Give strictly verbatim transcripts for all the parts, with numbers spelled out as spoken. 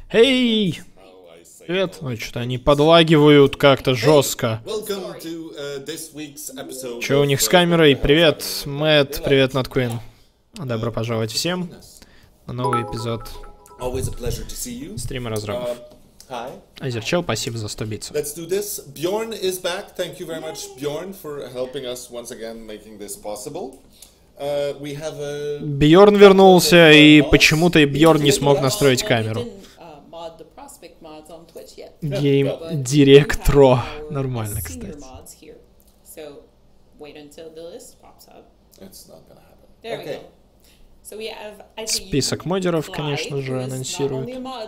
Эй! Привет. Ой, что-то они подлагивают как-то жестко. Че у них с камерой? Привет, Мэтт, привет, Not Queen. Добро пожаловать всем на новый эпизод стрима разрабов. Азерчел, спасибо за сто битсов. Бьорн вернулся, и почему-то Бьорн не смог настроить камеру. Гейм Директро. Нормально, кстати. Список модеров, конечно же, анонсируют.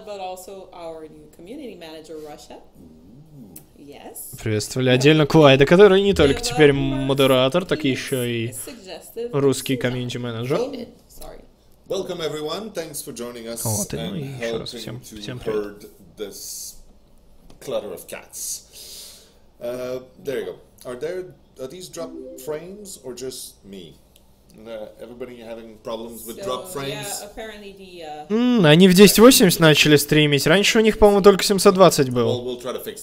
Приветствовали отдельно Клайда, который не только теперь модератор, так еще и русский комьюнити-менеджер. Вот, и ну и еще раз всем, всем привет. Mm, они в десять восемьдесят начали стримить. Раньше у них, по-моему, только семьсот двадцать был.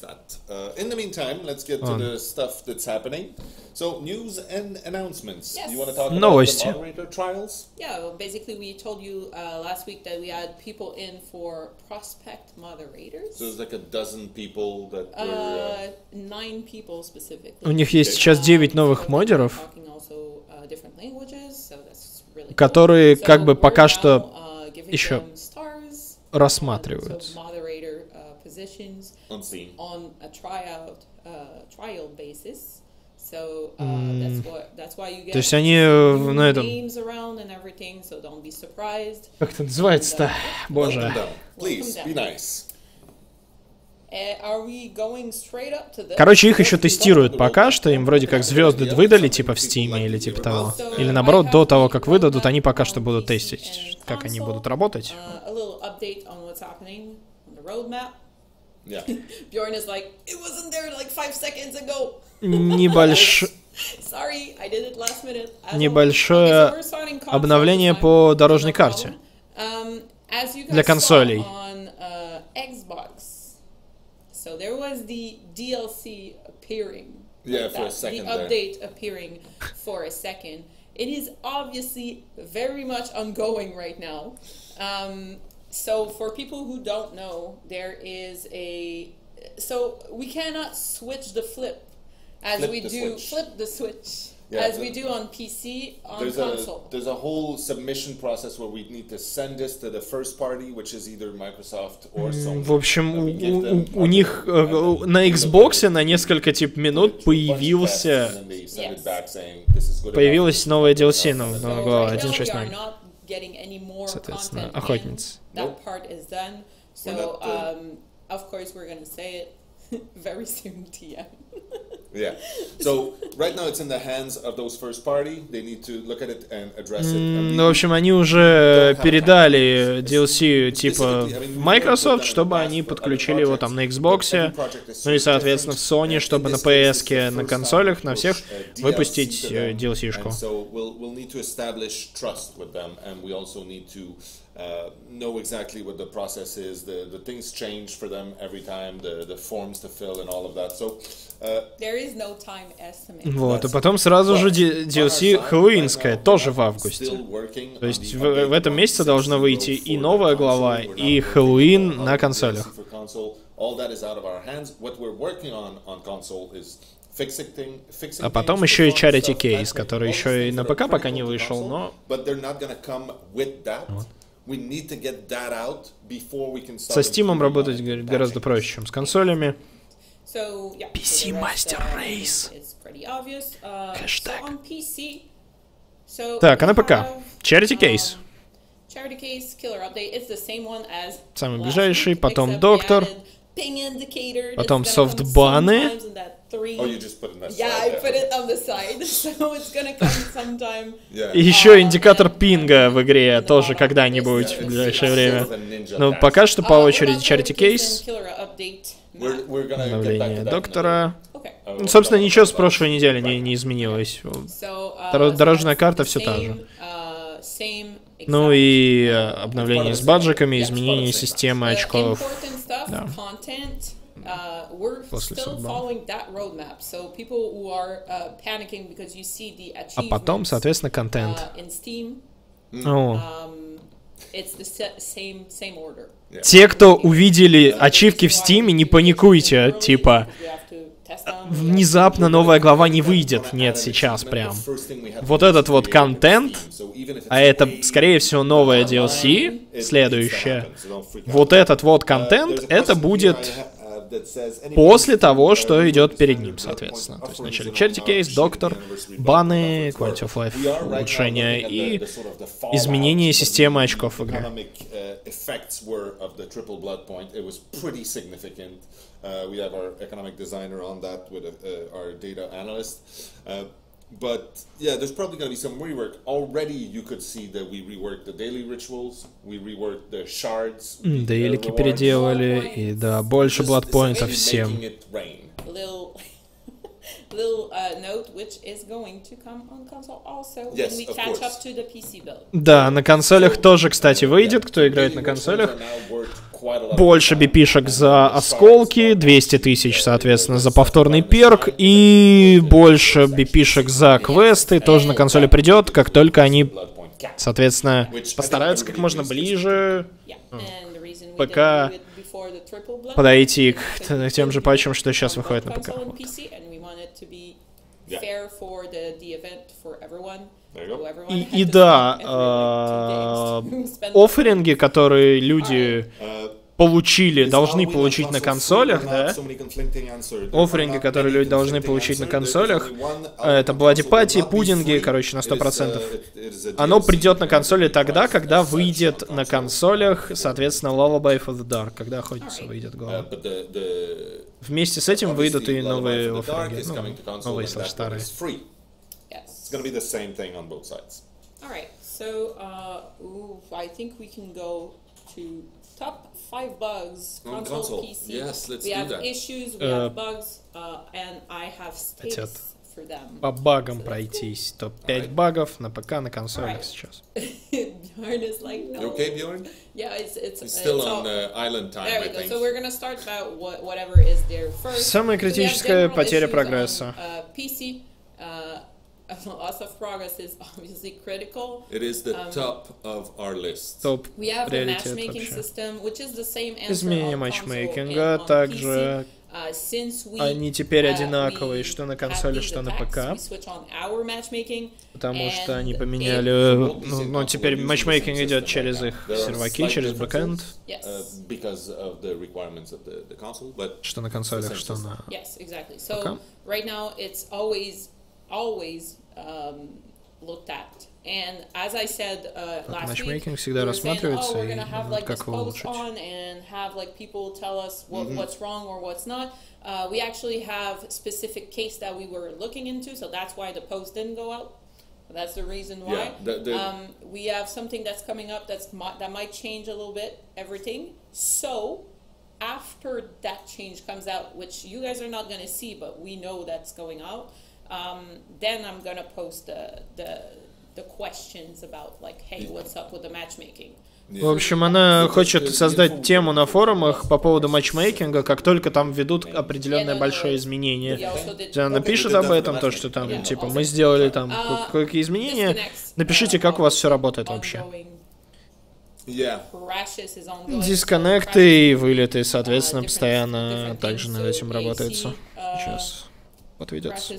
Новости. У них есть сейчас девять новых модеров, которые как бы пока что еще рассматриваются. Mm. То есть они на этом... Как это называется-то? Боже. Короче, их еще тестируют пока что, им вроде как звезды выдали, типа в Стиме или типа того. Или наоборот, до того, как выдадут, они пока что будут тестить, как они будут работать. Небольш... Небольшое обновление по дорожной карте для консолей. So there was the D L C appearing, yeah, like for that, a second the update there. appearing for a second. It is obviously very much ongoing right now. Um, so for people who don't know, there is a... So we cannot switch the flip as flip we do... Switch. Flip the switch. Yeah, as the, we do on P C, on there's console. A, there's a whole submission process where we need to send this to the first party, which is either Microsoft or Sony. В общем, у, у, у них э, на Xbox на несколько типа минут появился yes. появилась новая ди эл си, но новая глава один шесть ноль. Соответственно, охотница. That part is done. So, um, of course, we're gonna say it very soon, T M. Yeah. So right now it's in the hands of those first party. They need to look at it and address it. Ну, в общем, они уже передали ди эл си типа в Microsoft, чтобы они подключили его там на Xbox, ну и, соответственно, в Sony, чтобы на пи эс-ке, на консолях, на всех выпустить ди эл си-шку. Uh, know exactly what the process is. The the things change for them every time. The the forms to fill and all of that. So uh, there is no time estimate. Вот, и потом сразу же ди эл си хэллоуинская тоже в августе. То есть в, в этом месяце должна выйти и новая глава, и Хэллоуин на консолях. А потом еще и Charity Case, который еще и на ПК пока не вышел, но... Со Steam работать, говорит, гораздо проще, чем с консолями. пи си Master Race. Хэштег. Так, а на ПК? Charity Case. Самый ближайший, потом Доктор, потом софтбаны. Oh, you just put it on the side. Yeah, I put it on the side, so it's gonna come sometime. И еще индикатор пинга в игре тоже когда-нибудь в ближайшее время. Но пока что по очереди Charity Case, обновление Доктора. Ну, собственно, ничего с прошлой недели не, не изменилось. Дорожная карта все та же. Ну и обновление с баджиками, изменение системы очков. Да. Uh, we're still following that roadmap. So people who are uh, panicking because you see the achievements, а потом, соответственно, контент. Uh, in Steam, oh. um, it's the same same order. Те, кто увидели ачивки в Steam, не паникуйте, типа внезапно новая глава не выйдет. Нет, сейчас прям. Вот этот вот контент, а это, скорее всего, новая ди эл си, следующая. Вот этот вот контент, это будет после того, что идет перед ним, соответственно. То есть вначале Charity Case, Доктор, баны, Quality of Life, улучшения и изменение системы очков в игре. But yeah, there's probably going to be some rework. Already you could see that we reworked the daily rituals, we reworked the shards. Дейлики переделали, и да, больше бладпоинтов всем. Да, на консолях тоже, кстати, выйдет, кто играет на консолях. Больше бипишек за осколки, двести тысяч, соответственно, за повторный перк, и больше бипишек за квесты тоже на консоли придет, как только они, соответственно, постараются как можно ближе ПК подойти к тем же патчам, что сейчас выходит на ПК. Вот. И, и да, э, офферинги, которые люди получили, должны получить на консолях, да, офферинги, которые люди должны получить на консолях, это бладипати, пудинги, короче, на сто процентов. Оно придет на консоли тогда, когда выйдет на консолях, соответственно, Lullaby for the Dark, когда охотница выйдет голова. Вместе с этим выйдут и новые офферинги, ну, новые слэш старые. It's going to be the same thing on both sides. All right, so uh, ooh, I think we can go to top five bugs on console, console. P C. Yes, let's we do have that. issues, we uh, have bugs, uh, and I have states for them. По багам пройтись. топ пять багов на ПК, на консолях right. Сейчас. Bjorn is like, no. You okay, Bjorn? Yeah, it's it's. He's still it's on all, uh, island time. There we I go. think. So we're gonna start about what, whatever is there first. Самая критическая so потеря прогресса. On, uh, P C. Uh, Loss of progress is obviously critical. It is the um, top of our list. Топ we have the matchmaking вообще. System, which is the same answer Изменение on матчмейкинга console and on также uh, since we, они теперь uh, одинаковые, что на консоли, что на ПК. Потому что они поменяли, ну, ну теперь матчмейкинг идет через их серваки, через бэкэнд. Yes. Uh, because of the requirements of the, the console, but что на консолях, что на Yes, exactly. So ПК. right now it's always always um, looked at. And as I said uh, last week, всегда we were saying, oh, we're gonna и have like this как его post улучшить. on and have like people tell us what, Mm-hmm. what's wrong or what's not. Uh, we actually have specific case that we were looking into, so that's why the post didn't go out. That's the reason why. Yeah, the, the, um, we have something that's coming up that's that might change a little bit everything. So after that change comes out, which you guys are not going to see, but we know that's going out, um, then I'm going to post the, the the questions about like, hey, what's up with the matchmaking? В общем, она хочет создать тему на форумах по поводу матчмейкинга, как только там введут определенное большое изменение. Она напишет об этом, то, что там, типа, мы сделали там какие изменения. Напишите, как у вас все работает вообще. Дисконнекты и вылеты, соответственно, постоянно также над этим работается. Сейчас подведется.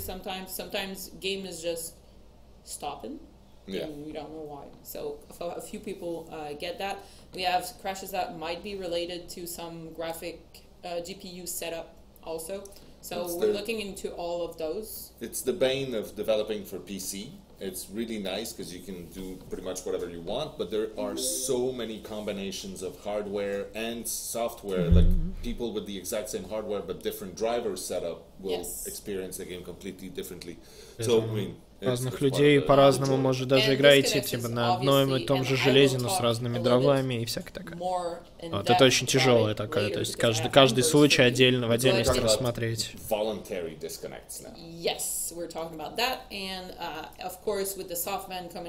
Yeah. And we don't know why. So a few people uh, get that. We have crashes that might be related to some graphic uh, G P U setup also. So it's we're the, looking into all of those. It's the bane of developing for P C. It's really nice because you can do pretty much whatever you want, but there are so many combinations of hardware and software. Mm-hmm. Like people with the exact same hardware but different driver setup will yes. experience the game completely differently. So I mean, разных людей по-разному, может, даже играете типа на одном и том же железе, но с разными дровами и всякое такое. Вот, это очень тяжелая такая, то есть каждый, каждый случай отдельно, в отдельности рассмотреть. Yes, we're talking about that, and uh, of course with the soft ban coming up,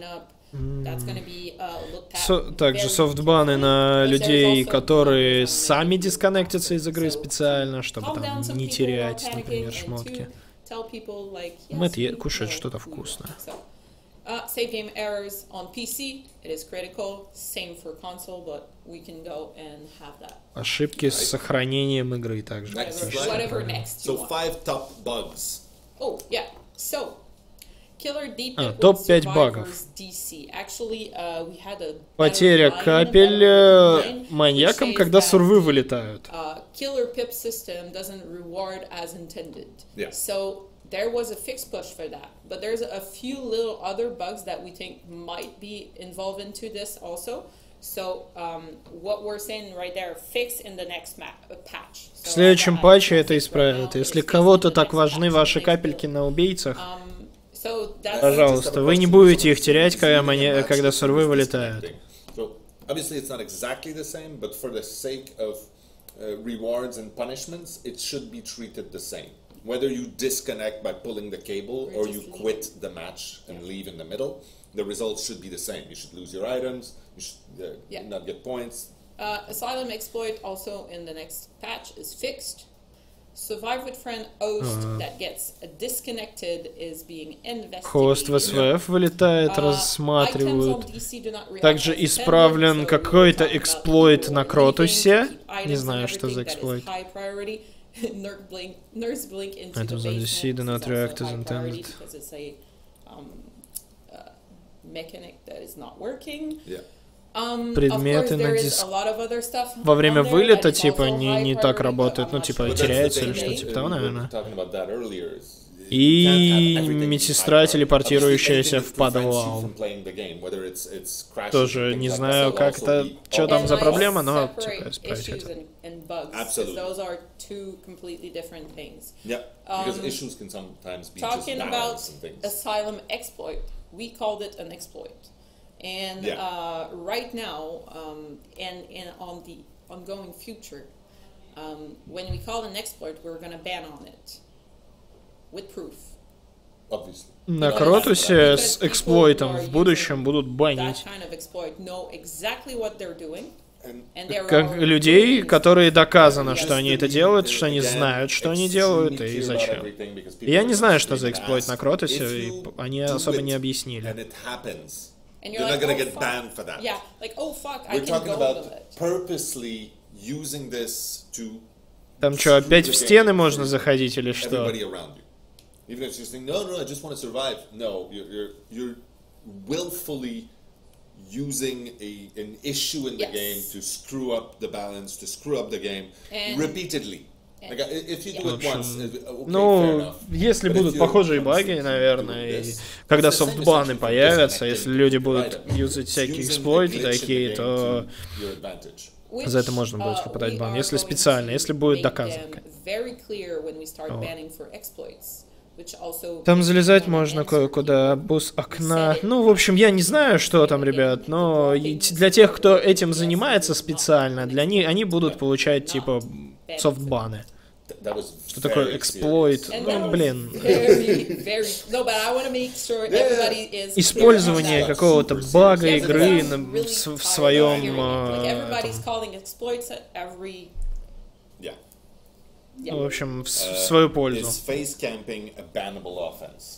That's gonna be, uh, looked at Со- также very софтбаны carefully. на But there's людей, also которые people who сами wanna make дисконнектятся из игры So, специально, чтобы calm там down some не people about терять, panicking, например, and шмотки. two, tell people, like, yes, Мэтт е- we кушает know что-то we will. вкусное. So, uh, save game errors on P C, it is critical. Same for console, but we can go and have that. Ошибки с сохранением игры также. Next Whatever, slide. whatever next you So want. five top bugs. Oh, yeah. So, Killer Deep А, It топ with пять Survivors багов. ди си. Actually, uh, we had a Потеря better line, капель better э, line, маньякам, which когда says сурвы that, вылетают. uh, Killer Pip system doesn't reward as intended. Yeah. So there was a fix push for that, but there's a few little other bugs that we think might be involved into this also. So um, what we're saying right there, fix in the next map, uh, patch. В So следующем I don't have патче to это fix right исправят. now, Если it's fixed кого-то in the так next важны patch, ваши next капельки build. на убийцах, Um, so that's пожалуйста, вы не будете их терять, когда, мани- когда сурвы вылетают. So obviously it's not exactly the same, but for the sake of uh, rewards and punishments, it should be treated the same. Whether you disconnect by pulling the cable or Or you just leave. quit the match and leave in the middle, the results should be the same. You should lose your items, you should uh, Yeah. not get points. Uh, Asylum exploit also in the next patch is fixed. Survive with friend host that gets disconnected is being investigated. Хост в СВФ вылетает, Uh, рассматривают. items on D C do not react Также as intended, исправлен so какой-то we're talking about эксплойт people на leaving Кротусе. to keep items Не and знаю, что за everything that is эксплойт. high priority. Nurse blink, nurse blink into Items the on D basement C do is not also react as high priority intended. because it's a um, uh, mechanic that is not working. Yeah. Um, Предметы of course, на there is диск- a lot of other stuff Во время on there вылета, that is типа, also не, high не так priority, работает, but ну, I'm not типа, sure. But that's the теряется или thing, что, uh, типа we того, were наверное. talking about that earlier. You И can't have everything be high медсестратели, priority. портирующиеся Obviously, в anything that prevents you подвал. from playing the game, whether it's- it's crashes Тоже and things не like that, знаю, will как also это, be что там And за I проблема, но separate типа исправить issues хотят. and, and bugs, 'cause Absolutely. those are two completely different things. Yeah, because Um, issues can sometimes be just Talking about balance and things. Asylum exploit, we called it an exploit, and Yeah. uh, right now, um, and, and on the ongoing future, um, when we call an exploit, we're going to ban on it with proof. Obviously. На You know, Кротусе Because с people эксплойтом who are в будущем будут That банить. kind of exploit know exactly what they're doing, and and they're Как all людей, doing которые доказано, Yes. что они just это to be, делают, uh, что они again, знают, что они extremely делают и clear about зачем. everything, because people Я не are знаю, что за gonna эксплойт на ask, Кротусе, if и you они do особо it не объяснили. and it happens, And you're you're not like, gonna oh, get fuck. banned for that. Yeah, like, oh fuck, I We're can talking go about with it. purposely using this to Там что, опять в стены можно заходить или что? everybody around you. Even if you're just saying, no, no, I just want to survive. No, you're you're, you're willfully using a an issue in the Yes. game to screw up the balance, to screw up the game And- repeatedly. Like, i- if you do В it once, общем, uh, okay, fair Ну, enough. если But будут if you're похожие constantly баги, doing наверное, и this, когда it's the same софтбаны essentially for появятся, disconnecting если люди будут items. юзать It's всякие using the эксплойты glitch in the такие, game то to your advantage. Which, за это можно будет uh, подать we бан, are если going специально, to если будет make доказано. them very clear when we start Вот. banning for exploits, which also Там makes залезать it more можно answer кое-куда, people. бус окна. Ну, в общем, я не знаю, что там, ребят, но и т- для тех, кто этим занимается специально, для них они будут получать типа софтбаны. That was Что такое very эксплойт? And Ну, that was блин. very, very, no, but I want to make sure everybody is Использование clear on that. какого-то бага Yes, игры I'm на- really в, с- в tired своем of hearing it. Like, э, everybody's этом, calling exploits at every, Yeah. yeah. ну, в общем, в, с- в Uh, свою пользу. Is face camping a bannable offense?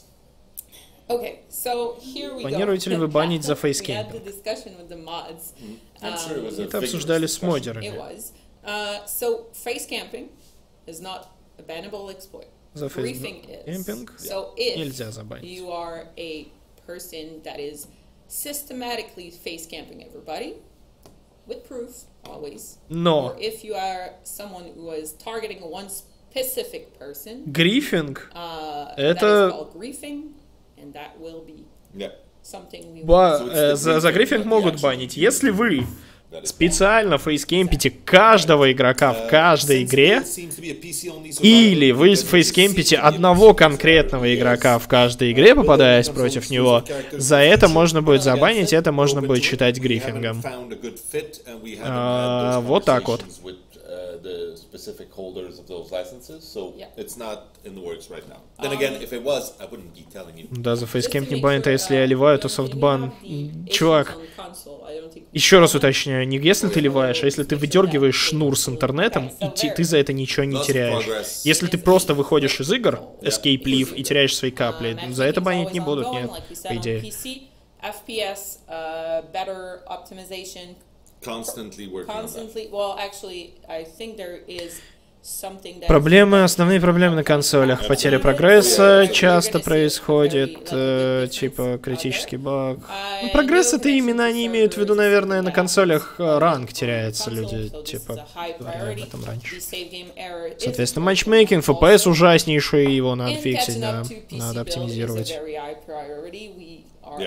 Okay, so here we Планируете ли go. вы банить за We had фейскемпинг? the discussion with the mods. I'm sure it was a Это vigorous обсуждали с discussion. It модерами. was. Uh, so face camping is not a bannable exploit. За Griefing is. фейскемпинг So if нельзя забанить. you are a person that is systematically face camping everybody, with proof always, Но or if you are someone who is targeting one specific person, грифинг uh, Это- that is called griefing, and that will be Yeah. something we ба- So it's э, the за, за griefing, грифинг not the могут actual банить. griefing. Если вы That is специально фейскемпите каждого игрока в каждой Since игре, it seems to be a P C-only survival, или вы because it фейскемпите seems to be a одного P C конкретного survival, игрока yes. в каждой игре, попадаясь против него, за это можно будет забанить, это можно будет считать грифингом. А, вот так вот. the specific holders of those licenses, so Yeah. it's not in the works right now. Then Um, again, if it was, I wouldn't be telling you. Да, за Just to фейскемп не make банят, а sure, если я uh, ливаю, то when- when we софтбан. have the Чувак, issues on console, I don't think we еще раз can- уточняю, не если ты ливаешь, а если ты выдергиваешь шнур с интернетом, и ти- ты за это ничего не Lots of теряешь. progress. Если ты просто выходишь из игр, escape leave, и теряешь свои капли, Um, за это actually, банить it's не always будут, ongoing, нет, like we said по on идее. P C, F P S, uh, better optimization, Constantly working on that. constantly. Well, actually, I think there is something that. Проблемы, основные проблемы на консолях. Потеря прогресса часто происходит, э, типа критический баг. Ну, прогресс это именно они имеют в виду, наверное, на консолях э, ранг теряется, люди, типа, говорили об этом раньше. Соответственно, матчмейкинг, эф пи эс ужаснейший, его надо фиксить, да, надо оптимизировать. Yeah.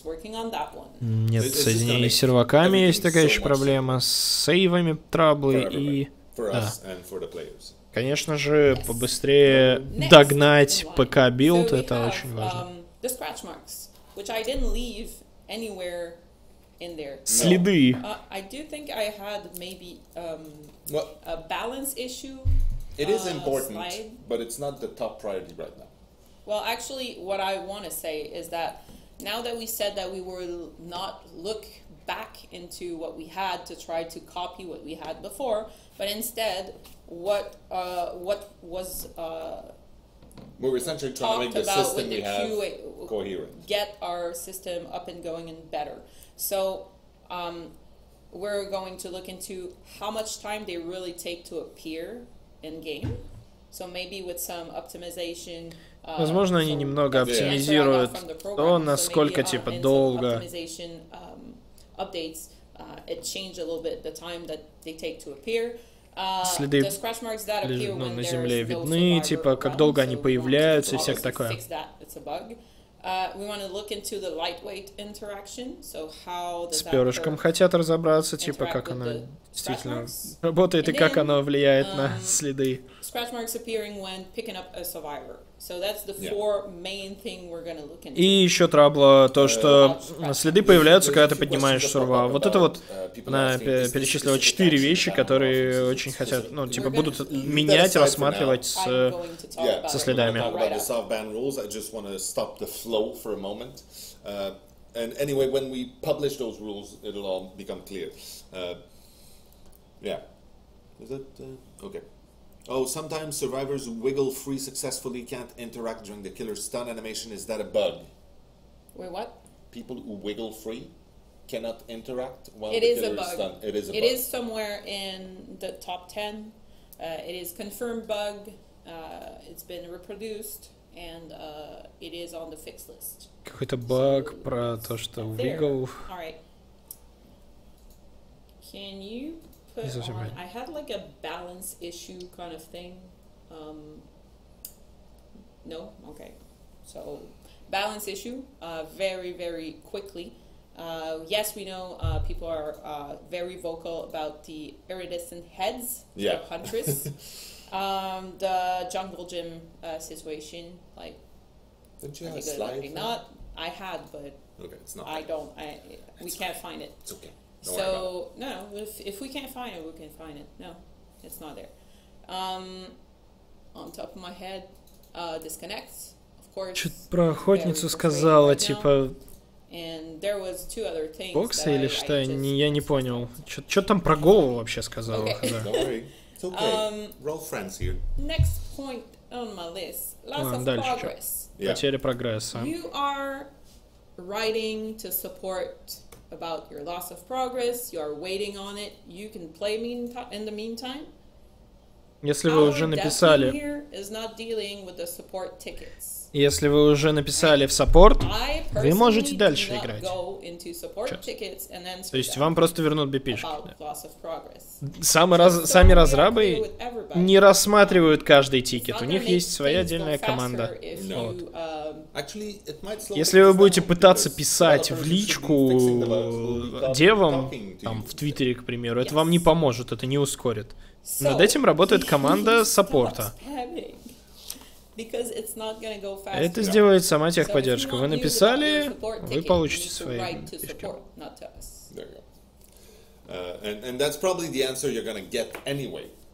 Нет, It's just соединение gonna с make серваками есть everything такая so еще much проблема, с сейвами траблы For и... everybody, for да. us and for the players. Конечно же, побыстрее догнать ПК-билд, это очень важно. The scratch marks, which I didn't leave anywhere in there. Следы. Uh, I do think I had maybe um, Well, a balance issue. it is uh, important, slide. but it's not the top priority right now. Well, actually, what I want to say is that now that we said that we will not look back into what we had to try to copy what we had before, but instead, what uh, what was uh, We're essentially trying to make talked the about system with we the have Q A coherent. get our system up and going and better. So um, we're going to look into how much time they really take to appear in game. So maybe with some optimization. Uh, Возможно, они so немного that's the answer I got оптимизируют from the program. то, So насколько, maybe, uh, типа, in some долго. optimization, um, updates, uh, it changed a little bit the time that they take to appear. Uh, Следы the scratch marks that лежат, appear ну, when на there's земле no видны, survivor типа, как around, долго so они we want появляются и to всякое obviously такое. fix that. It's a bug. Uh, we want to look into the lightweight interaction. So how does С that перышком curve хотят разобраться, типа, interact как with оно the действительно scratch marks? работает и And как then, оно влияет на um, следы. Scratch marks appearing when picking up a survivor. So that's the Yeah. four main thing we're going to look into. И еще трабла то, что Э, следы появляются, когда ты There's a few поднимаешь questions сурва. about, Вот это вот, uh, people она asking, пе- is this перечислила specific четыре action вещи, about которые offenses? очень хотят, ну, типа, We're будут gonna менять, aside for рассматривать I'm с... going to talk Yeah, about со it следами. talk right about the after. soft ban rules. I just want to stop the flow for a moment. Uh, and anyway, when we publish those rules, it'll all become clear. Uh, yeah. Is it? Uh, okay. Oh, sometimes survivors who wiggle free successfully can't interact during the killer's stun animation. Is that a bug? Wait, what? People who wiggle free cannot interact while It the is a killer's bug. stun. It is a It bug. is somewhere in the top ten. Uh, it is confirmed bug. Uh, it's been reproduced, and uh, it is on the fixed list. Какой-то баг про то, что There. Wiggle... All right. Can you put Не совсем on? понятно. I had like a balance issue kind of thing. Um, no, okay. So balance issue. Uh, very very quickly. Uh, yes, we know uh, people are uh, very vocal about the iridescent heads, Yeah. the huntress. um, the jungle gym uh, situation, like Didn't you are have they a good, slide? are they for not? I had, but that? Okay, it's not. I don't. I we It's can't find it. It's okay. Don't worry about So no, no. If if we can't find it, we can find it. No, it's not there. Um, on top of my head, uh, disconnects. Of course. Что-то про охотницу very сказала, frustrating right типа, now. And there was two other things бокса that или I- что? I just- Не- Я не понял. Что там про голову вообще сказала? Okay. it. Да. Don't worry. It's okay. Um, We're all friends here. Next point on my list: loss Ладно, of дальше чё? progress. Yeah. Потеря прогресса. You are writing to support about your loss of progress. You are waiting on it. You can play mean in the meantime. Если вы Our уже dev team написали... here is not dealing with the support tickets. Если вы уже написали в саппорт, I вы можете personally дальше do not играть. go into support Сейчас. tickets and then То есть speak вам out просто вернут би пи-шки. about loss of progress. Сами, раз, So сами we are clear разрабы with everybody. не рассматривают каждый It's тикет. not У gonna них make есть своя things go отдельная faster команда. if No. you, um, Actually, it might slow Если things вы будете down пытаться because писать в developers should be личку fixing the bugs, will be девам, talking to там, you. в Твиттере, к примеру, это Yes. вам не поможет, это не ускорит. so Над этим работает команда please саппорта. stop spamming, because it's not gonna go faster. Это сделает сама So if you техподдержка. Вы want news about your написали, support вы ticket, you получите need to свои write to фишки. support, not to us. There you go. Uh, and, and that's probably the answer you're going to get anyway.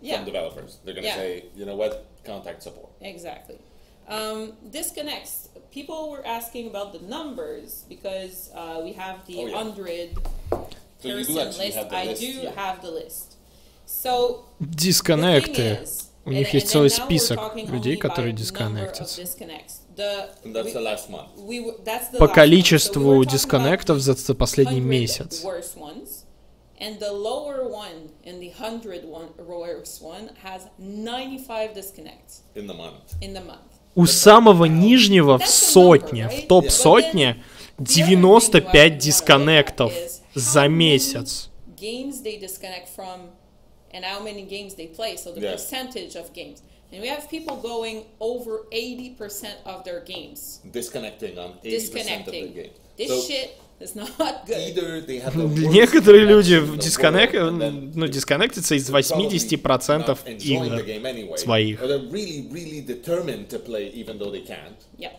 Yeah. from developers. They're going to Yeah. say, you know what, contact support. Exactly. Um, disconnects. People were asking about the numbers because uh, we have the Oh, yeah. hundred So you do person actually list. have the I list, do yeah. have the list. So the thing Дисконнекты. is, У них and- есть and целый then now we're список talking людей, only by которые number of дисконнектятся. disconnects. The- And that's we- the last month. we w- that's the По last one. So we количеству were talking about дисконнектов за ц- последний hundred месяц. worst ones, and the lower one in the hundred one worst one has ninety-five disconnects In the month. in the month. У самого нижнего в That's the сотне, number, в right? топ-сотне, The other девяносто thing you пять wanna look дисконнектов at is за how many месяц. games they disconnect from and how many games they play, so the Yeah. percentage of games. And we have people going over eighty percent of their games. Disconnecting on eighty percent of the Disconnecting. game. This So shit is not good. either they have the worst Некоторые люди connection in the дисконнект, world, and then ну, дисконнектятся из they're восемьдесят probably процентов not enjoying the игр game anyway, своих. or they're really, really determined to play even though they can't. Yep.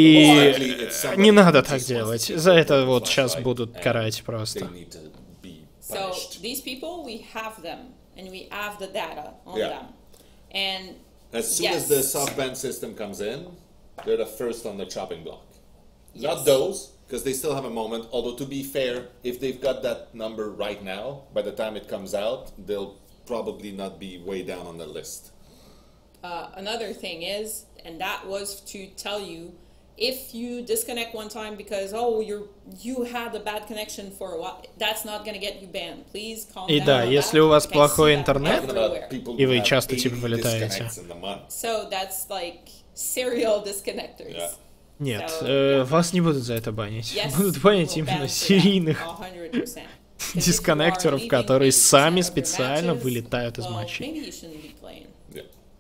И не надо так делать. За это вот сейчас будут карать They просто. need to be So punished. these people, we have them, and we have the data on Yeah. them. And As soon yes. as the SoftBank system comes in, they're the first on the chopping block. Yes. Not those, because they still have a moment. Although to be fair, if they've got that number right now, by the time it comes out, they'll probably not be way down on the list. Uh, another thing is, and that was to tell you, if you disconnect one time because oh you're you had a bad connection for a while, that's not gonna get you banned. Please calm И down. да, on если that. у вас I can плохой see that интернет, Talking about everywhere. people И who вы have часто, типа, eighty вылетаете. disconnects in the month. So that's like serial disconnectors. Yeah. Нет, So, э, yeah. вас не будут за это банить. Yes, Будут банить we'll именно ban for that, серийных one hundred percent. Because if you are дисконнекторов, leaving которые eighty percent сами of your специально matches, вылетают из well, матчей. maybe you shouldn't be playing. Yeah.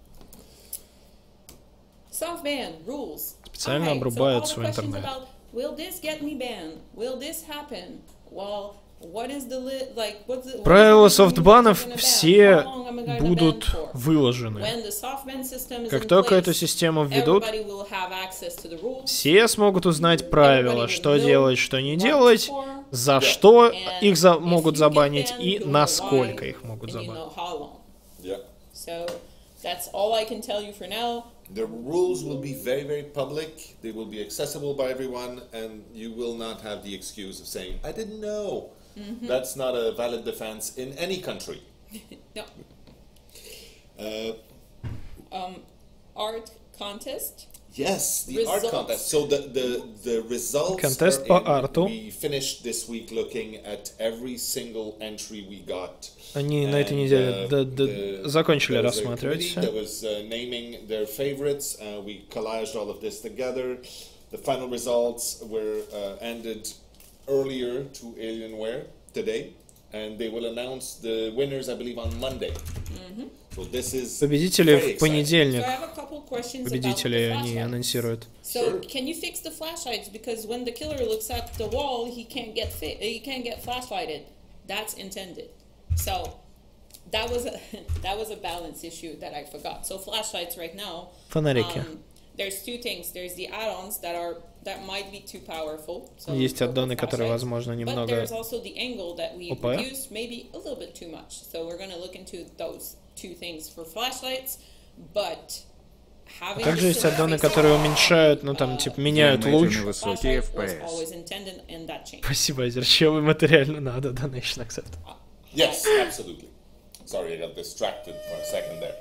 Softban rules. Специально Alright, обрубают so all the свой questions интернет. about, will this get me banned? Will this happen? Well, what is the li- like what's the, what Правила is the reason софтбанов I'm gonna ban? все How long am I gonna ban будут for? выложены. When the softban system is Как in только place, эту систему введут, everybody will have access to the rules. все смогут узнать правила, Everybody will что know делать, что не what делать, for, за что and их за- if могут you get забанить banned, и you'll know насколько why, их могут and you забанить. know how long. Yeah. So that's all I can tell you for now. The rules will be very, very public. They will be accessible by everyone, and you will not have the excuse of saying, I didn't know. Mm-hmm. That's not a valid defense in any country. No. Uh, Um, art contest. yes, the art Results. contest. So the, the, the results Contest are по in. арту. We finished this week looking at every single entry we got. Они на этой And, неделе uh, д- д- the- закончили there was a рассматривать committee все. that was uh, naming their favorites. Uh, we collaged all of this together. The final results were uh, ended earlier to Alienware today, and they will announce the winners, I believe, on Monday. So this is Победители very в exciting. So I понедельник. have a couple questions Победители about the они flashlights. анонсируют. So Sure. can you fix the flashlights? Because when the killer looks at the wall, he can't get fit. He can't get flashlighted. That's intended. So that was a that was a balance issue that I forgot. So flashlights right now. Фонарики. Um, there's two things. There's the add-ons that are that might be too powerful. So Есть for аддоны, которые, flashlights. возможно, But немного there's also the angle that we о пэ. reduced, maybe a little bit too much. So we're gonna look into those two things for flashlights. But having Также the есть аддоны, surface- которые уменьшают, ну там, типа, меняют луч. Высокие Flashlight was эф пи эс. always intended and that changed. Спасибо, Азер, чего им это реально надо, Donation Accept. Yes, absolutely. Sorry, I got distracted for a second there.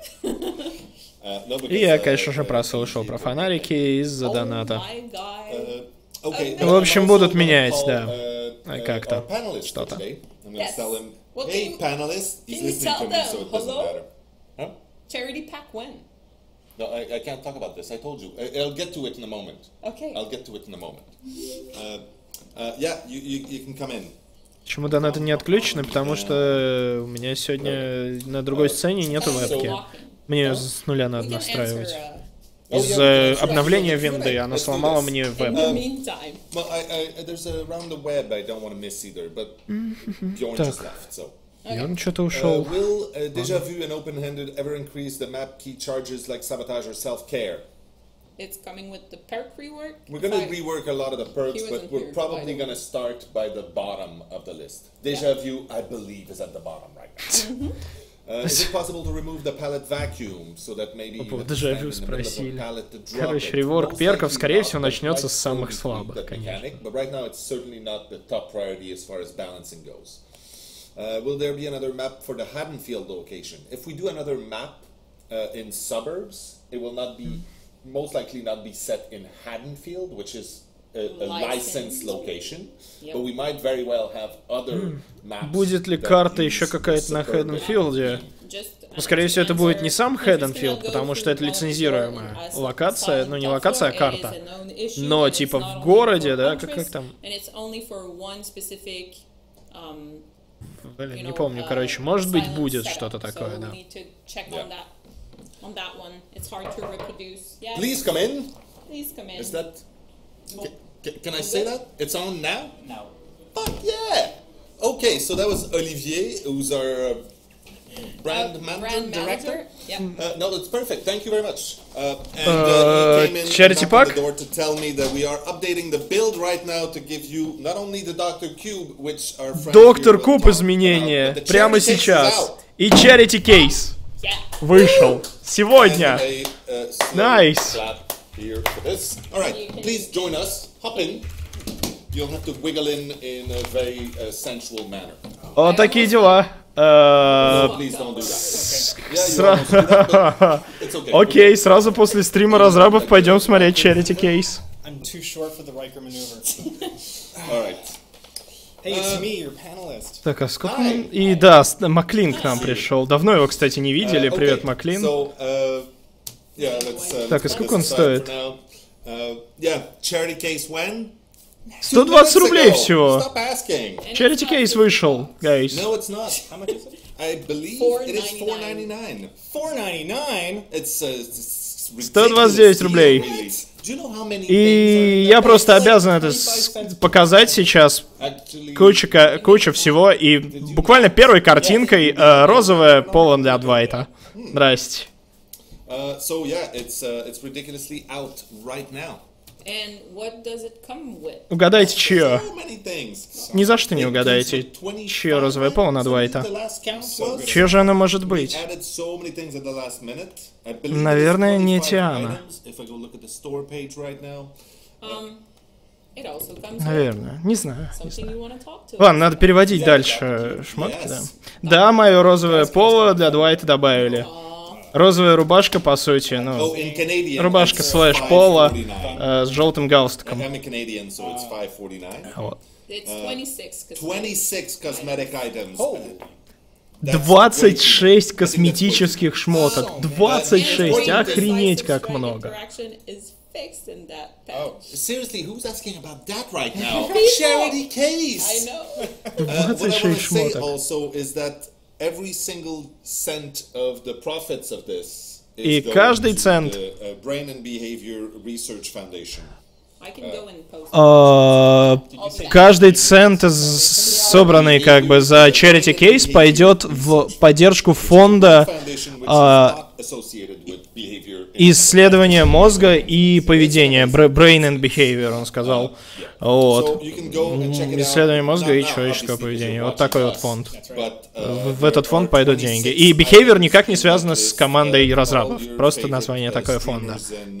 Uh, no, because, И я, uh, конечно же, uh, прослушал the- про фонарики из-за Oh доната. my God. Uh, okay, В now общем, I'm будут also gonna менять, call, да. uh, А, uh, как-то. our panelists for Что-то. today. I'm gonna Yes. tell him, Well, hey, can you- panelists, he's can you listening tell to me, them so it doesn't hello? matter. Huh? Charity pack when? No, I, I can't talk about this. I told you. I, I'll get to it in a moment. Okay. I'll get to it in a moment. Uh, uh, yeah, you, you, you can come in. Почему донаты не отключены? Потому что у меня сегодня на другой сцене нету вебки. Мне с нуля We надо can answer, настраивать. uh, Oh, Из-за yeah, we can обновления answer. винды она Let's do сломала this. мне in веб. the meantime. Well, I, I, there's a around the web I don't want to miss either, but Bjorn just left, so. И он что-то Uh, ушел. will uh, Deja Vu and Open-Handed ever increase the map key charges like Sabotage or Self-Care? It's coming with the perk rework. We're going to If I- rework a lot of the perks, He but wasn't we're here, probably by the going to start by the bottom of the list. Deja Vu, I believe, is at the bottom right now. Uh, is it possible to remove the palette vacuum so that maybe you have to stand in the middle of a palette to drop Короче, it? реворк Most перков, likely скорее not, всего, but начнется might с самых slowly слабых, tweak that конечно. mechanic, but right now it's certainly not the top priority as far as balancing goes. Uh, will there be another map for the Haddonfield location? If we do another map uh, in suburbs, it will not be, most likely not be set in Haddonfield, which is a, a licensed location, yep. But we might very well have other maps. Будет ли карта еще какая-то на Хэдденфилде? Ну, скорее всего, это будет не сам Хэдденфилд, потому что это лицензируемая локация, ну не локация, а карта. Но типа в городе, да, как, как там? Блин, не помню, короче, может быть будет что-то такое, да. Please come in. Please come in. Is that? Can, can I say that? It's on now? No. Fuck yeah! Okay, so that was Olivier, who's our uh, brand, uh, manager, brand director. manager. Yeah. Uh, no, that's perfect. Thank you very much. Uh, and uh, he came in Charity Pack the door to tell me that we are updating the build right now to give you not only the Doctor Cube, which our friend Доктор Куб изменения прямо сейчас. И Charity Case вышел сегодня. Nice. Here for this. All right, please join us. Hop in. You'll have to wiggle in in a very uh, sensual manner. Вот такие дела. No, please don't do that. Окей, сразу после стрима разрабов пойдем смотреть Charity Case. I'm too short for the Riker maneuver. All right. Hey, it's me, your panelist. Так, а сколько... И да, Маклин к нам пришел. Давно его, кстати, не видели. Привет, Маклин. Yeah, let's, uh, так, и сколько он стоит? Uh, yeah, charity case when? сто двадцать рублей всего. Stop asking. Charity Case вышел, guys. No, it's not. How much is it? I believe it is four ninety-nine. four ninety-nine? It's, uh, it's сто двадцать девять рублей. И я просто обязан это показать сейчас. Куча, куча всего. И буквально первой картинкой э, розовое поло для Двайта. Здрасте. Uh, so yeah, it's uh, it's ridiculously out right now. And what does it come with? Угадайте, чье? So many things. Ни за что не угадаете, чье розовое поло на Двайта. Чье же оно может быть? Наверное, не Тиана. Наверное, не знаю. Не знаю. Ладно, надо переводить дальше шмотки, да. Да, мое розовое поло для Двайта добавили. Розовая рубашка, по сути, ну, рубашка слэш пола э, с желтым галстуком. Вот. двадцать шесть косметических шмоток. двадцать шесть, охренеть как много. Oh, seriously, who's asking about that right now? Charity Case! I know. Uh, what I want to say also is that every single cent of the profits of this И каждый цент the, uh, Brain and Behavior Research Foundation. Uh, каждый цент, собранный как бы за Charity Case, пойдет в поддержку фонда uh, исследования мозга и поведения, Brain and Behavior, он сказал. Вот. Исследование мозга и человеческого поведения. Вот такой вот фонд. В, в этот фонд пойдут деньги. И Behavior никак не связано с командой разрабов. Просто название такое фонда.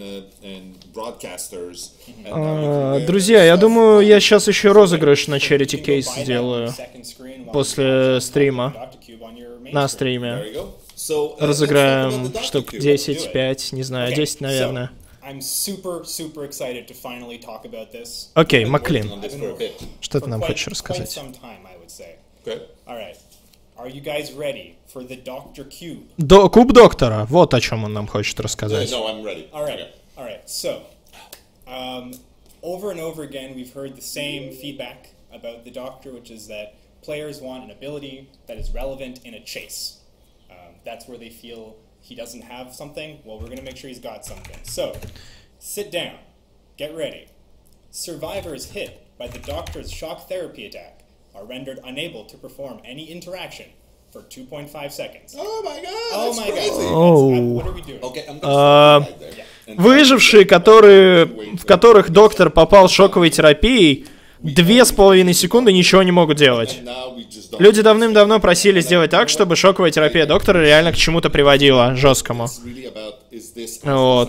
Uh, друзья, я думаю, я сейчас еще розыгрыш на Charity Case сделаю после стрима. На стриме. Разыграем штук десять, пять, не знаю, десять, наверное. Окей, Маклин, что ты нам хочешь рассказать? До, куб доктора, вот о чем он нам хочет рассказать. Um, over and over again, we've heard the same feedback about the Doctor, which is that players want an ability that is relevant in a chase. Um, that's where they feel he doesn't have something. Well, we're going to make sure he's got something. So, sit down. Get ready. Survivors hit by the Doctor's shock therapy attack are rendered unable to perform any interaction for two point five seconds. Oh my god! Oh my crazy. god! Oh. That's, what are we doing? Okay, I'm gonna uh, Выжившие, которые, в которых доктор попал шоковой терапией, две с половиной секунды ничего не могут делать. Люди давным-давно просили сделать так, чтобы шоковая терапия доктора реально к чему-то приводила жесткому. Вот.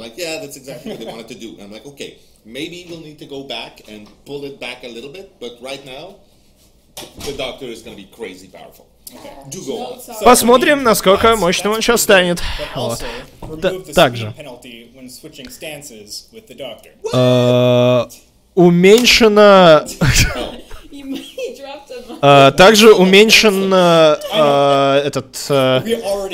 Посмотрим, насколько мощным он сейчас станет. Вот. Также. Уменьшено... Uh, также уменьшен uh, uh, этот uh,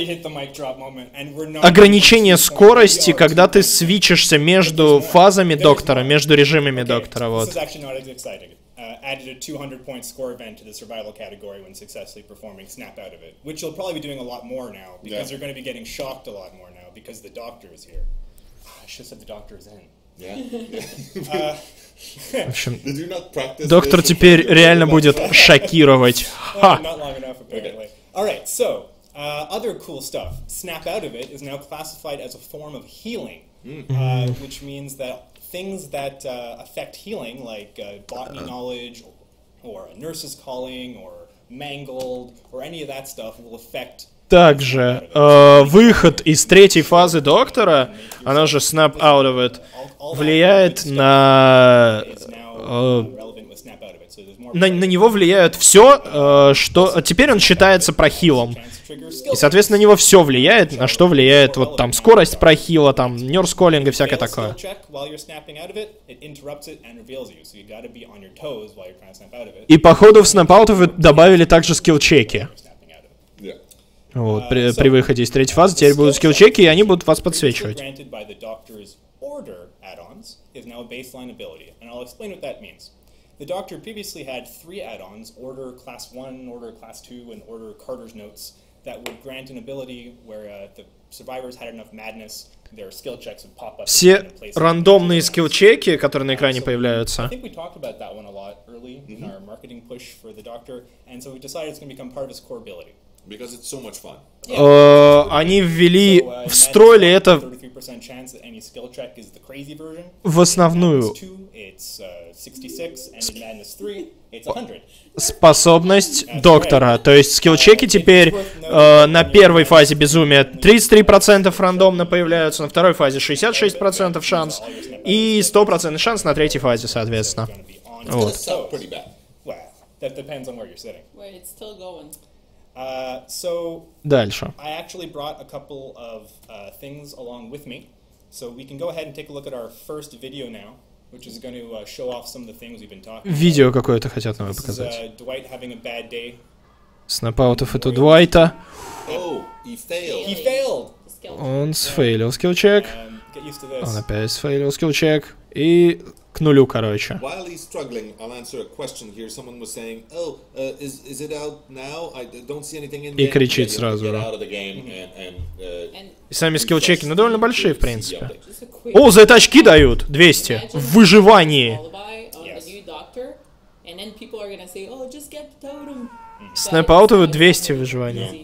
ограничение скорости, когда ты свичишься между фазами доктора, между режимами доктора. Вот. Added a two hundred point score event to the survival category when successfully performing snap out of it, which you'll probably be doing a lot more now because yeah. you're going to be getting shocked a lot more now because the doctor is here. I should have said the doctor is in. Yeah. uh, В общем, доктор теперь реально будет шокировать. Ха. Alright, so uh, other cool stuff. Snap out of it is now classified as a form of healing, uh, which means that things that uh, affect healing, like uh, botany knowledge, or a nurse's calling, or mangled, or any of that stuff, will affect. Также э, выход из третьей фазы доктора, она же snap out of it, влияет на, э, на... На него влияет все, э, что... Теперь он считается прохилом. И, соответственно, на него все влияет, на что влияет вот там скорость прохила, там, нёрс-коллинг и всякое такое. И, походу, в snap-out добавили также скилл-чеки. Вот, при, при выходе из третьей фазы теперь будут скилл-чеки, и они будут вас подсвечивать. The Doctor previously had three add-ons, Order Class one, Order Class two, and Order Carter's Notes, that would grant an ability where uh, the survivors had enough madness, their skill checks would pop up. Все рандомные скилл-чеки, которые на экране появляются. I think we talked about that one a lot early in our marketing push for the Doctor, and so we decided it's going to become part of his core ability. Because it's so much fun. Uh, они ввели, so, uh, встроили это в основную способность доктора. То есть скилл-чеки теперь uh, на первой фазе безумия тридцать три процента рандомно появляются, на второй фазе шестьдесят шесть процентов шанс и сто процентов шанс на третьей фазе, соответственно. Вот. Uh, so Дальше. I actually brought a couple of uh, things along with me, so we can go ahead and take a look at our first video now, which is going to uh, show off some of the things we've been talking about. Видео какое-то хотят нам показать. This is, uh, Dwight having a bad day. Снапаутов это Дуайта. Oh, he failed. He failed. Он сфейлил скилл-чек. Он опять сфейлил скилл-чек. И к нулю, короче. While he's struggling, I'll answer a question here. Someone was saying, "Oh, uh, is is it out now? I don't see anything in." И кричит сразу. И сами скилл-чеки, ну, довольно большие, в принципе. О, за это очки дают! двести. В выживании. Снэп-аутовы двести в выживании.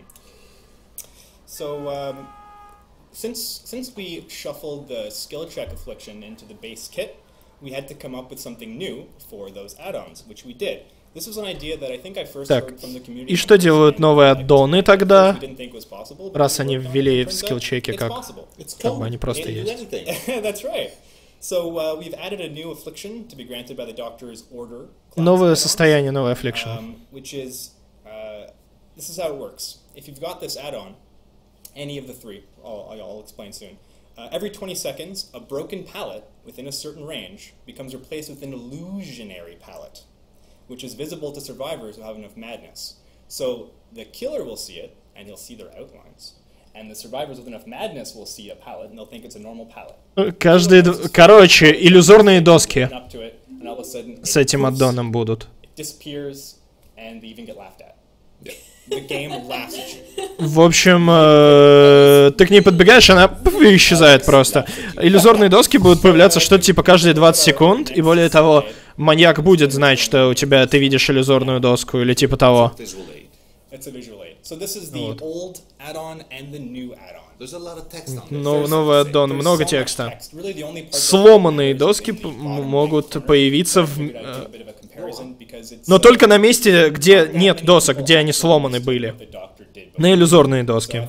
Since since we shuffled the skill check affliction into the base kit, we had to come up with something new for those add-ons, which we did. This was an idea that I think I first heard from the community. И что делают новые аддоны тогда, раз они ввели в скилл-чеки, как, как бы они просто есть? That's right. So uh, we've added a new affliction to be granted by the Doctor's order. Новое состояние, новое affliction. Um, which is, uh, this is how it works. If you've got this add-on, any of the three, I'll, I'll explain soon. Uh, every twenty seconds, a broken pallet within a certain range becomes replaced with an illusionary pallet, which is visible to survivors who have enough madness. So the killer will see it, and he'll see their outlines. And the survivors with enough madness will see a pallet, and they'll think it's a normal pallet. Каждый, короче, иллюзорные доски с этим аддоном будут. It disappears, and they even get laughed at. The game laughs at you. В общем, э, ты к ней подбегаешь, она пф, исчезает просто. Иллюзорные доски будут появляться что-то типа каждые двадцать секунд, и более того, маньяк будет знать, что у тебя ты видишь иллюзорную доску или типа того. Вот. Но, новый аддон, много текста. Сломанные доски могут появиться в... Э, но только на месте, где нет досок, где они сломаны были. На иллюзорные доски.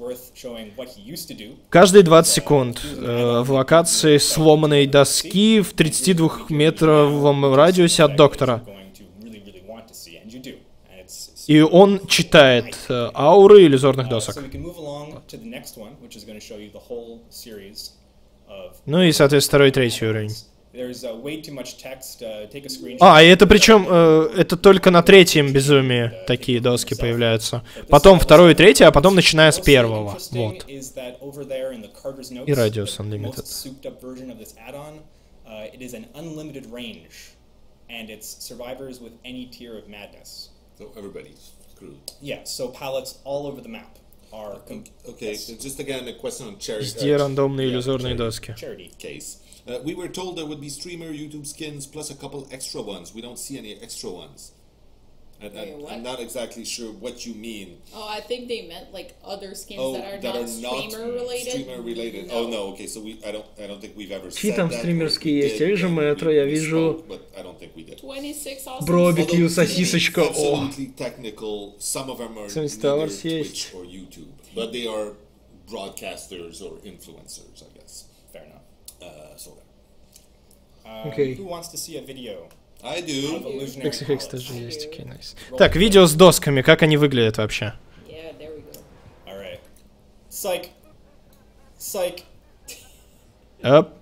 Каждые двадцать секунд э, в локации сломанной доски в тридцатидвухметровом радиусе от доктора. И он читает э, ауры иллюзорных досок. Ну и, соответственно, второй и третий уровень. А, и это причем, э, это только на третьем безумии такие доски появляются. Потом второй и третий, а потом начиная с первого. Вот. И радиус Unlimited. So everybody's screwed. Yeah, so palettes all over the map are... Okay, so just again a question on charity. Везде рандомные иллюзорные доски. Charity case. Uh, we were told there would be streamer YouTube skins plus a couple extra ones. We don't see any extra ones. And, Wait, and what? I'm not exactly sure what you mean. Oh, I think they meant like other skins Oh, that are that not are not streamer related. streamer related. No. Oh no, okay. So we, I don't, I don't think we've ever Какие said там that. стримерские We есть? did, Я вижу and we Метро, я вижу misspoke, but I don't think we did. twenty-six awesome Барбекю, skins. сосисочка. О, Absolutely technical. Some of them are Some neither stars Twitch есть. or YouTube, but they are broadcasters or influencers, I guess. Fair enough. Uh, so there. Um, Okay. Who wants to see a video I of do. illusionary Хекс Хекс palettes? тоже есть, окей, найс. Так, видео с досками, как они выглядят вообще? Yeah, there we go. All right. Psych. Psych. Оп,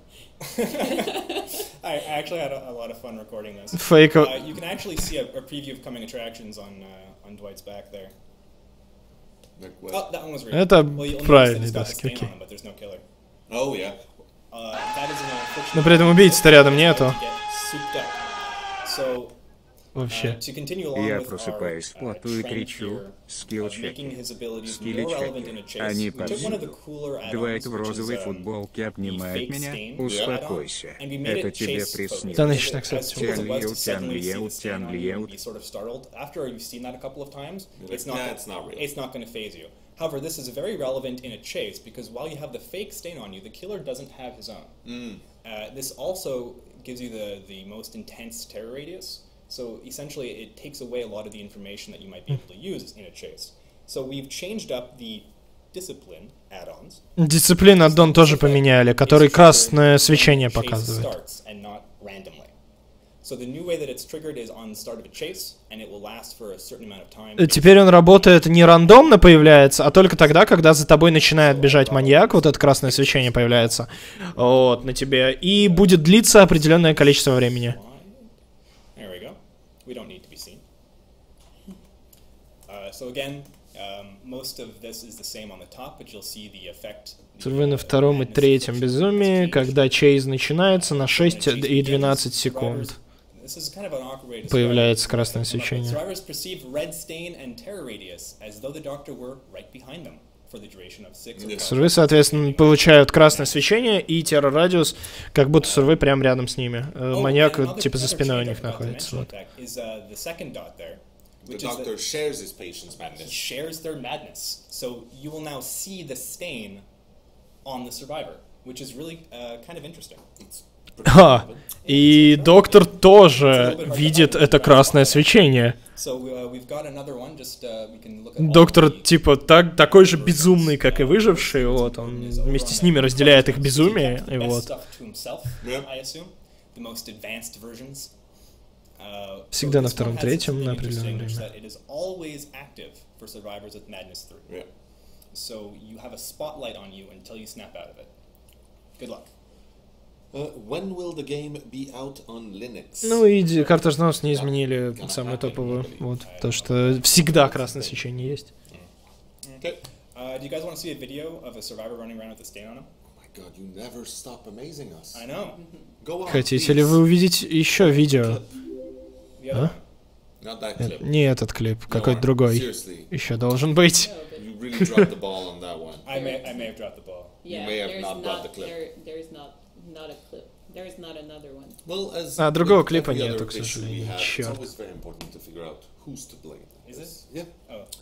I, I actually had a, a lot of fun recording this. фейк. Uh, you can actually see a, a preview of coming attractions on uh, on Dwight's back there. Like what? Oh, that one was real. Это Well, you'll notice that правильные it's got a доски, stain окей. on them, but there's no killer. Oh yeah. Uh, that is an unfortunate- Но при этом убийцы-то рядом нету. To get souped up. So, Вообще. uh, to continue along Я with просыпаюсь our, uh, вплотную и trend кричу here «Скилл of making чеки». his abilities Скилли more relevant in a чеки. chase, Они we took one of the повсюду. cooler add-ons, Дуайт в which is, розовой um, футболке the обнимает fake меня. stain Успокойся. add-on, and we made Это it тебе chase приснилось. Да, focused. начинай, As кстати. cool as it was to Тян suddenly see льют, the stain тян on you and льют. be sort of startled, after you've seen that a couple of times, You're it's like, not "Nah, gonna- it's not real." it's not going to phase you. However, this is very relevant in a chase because while you have the fake stain on you, the killer doesn't have his own. Uh, this also gives you the, the most intense terror radius. So essentially, it takes away a lot of the information that you might be able to use in a chase. So we've changed up the discipline add-ons. Дисциплин аддон тоже поменяли, который красное свечение показывает. Starts and not randomly. So the new way that it's triggered is on the start of a chase, and it will last for a certain amount of time. Теперь он работает не рандомно появляется, а только тогда, когда за тобой начинает бежать маньяк, вот это красное свечение появляется вот, на тебе, и будет длиться определенное количество времени. There we go. We don't need to be seen. Uh, so again, um, most of this is the same on the top, but you'll see the effect. Вы на втором и третьем безумии, когда чейз начинается на шесть и двенадцать секунд. This is kind of an awkward way to Появляется describe it. красное свечение. Survivors perceive red stain and terror radius as though the doctor were right behind them for the duration of six or Сурвы, соответственно, получают красное свечение и террор-радиус, как будто сурвы прямо рядом с ними. Э, Oh, Маньяк and another- типа за another спиной у change I них forgot to находится. mention Вот. with that is, uh, the second dot there, The which is doctor that shares his patient's madness. shares their madness. So you will now see the stain on the survivor, which is really uh, kind of interesting. А, и доктор тоже видит это красное свечение. So uh, we've got another one. Just uh, we can look at all Доктор of the типа так, такой же безумный, как и выживший, вот, он вместе с ними разделяет их безумие, и best вот. stuff to himself, Yeah. I assume. The most advanced versions. Uh, Всегда so на this втором, one has третьем, something на определенное interesting, which is время. that it is always active for survivors with Madness three. Yeah. So you have a spotlight on you until you snap out of it. Good luck. Uh, when will the game be out on Linux? Ну и ди- картаж нос не изменили самую топовую, вот, то что всегда красное свечение есть. Okay. Uh, do you guys want to see a video of a survivor running around with a stain on him? Oh my god, you never stop amazing us. I know. Go on, Хотите ли please. вы увидеть еще видео? The other one. Not that clip. Не этот клип, No, какой-то Mark, другой. Seriously, Еще должен быть. you really dropped the ball on that one. I may, I may have dropped the ball. Yeah, may have there's not brought the not, clip. there, there's not, not a clip. There's not another one. Well, as А, другого with клипа every нету, other к issue we сожалению. have, it's Черт. always very important to figure out who's to blame. Is it? Yeah. Oh.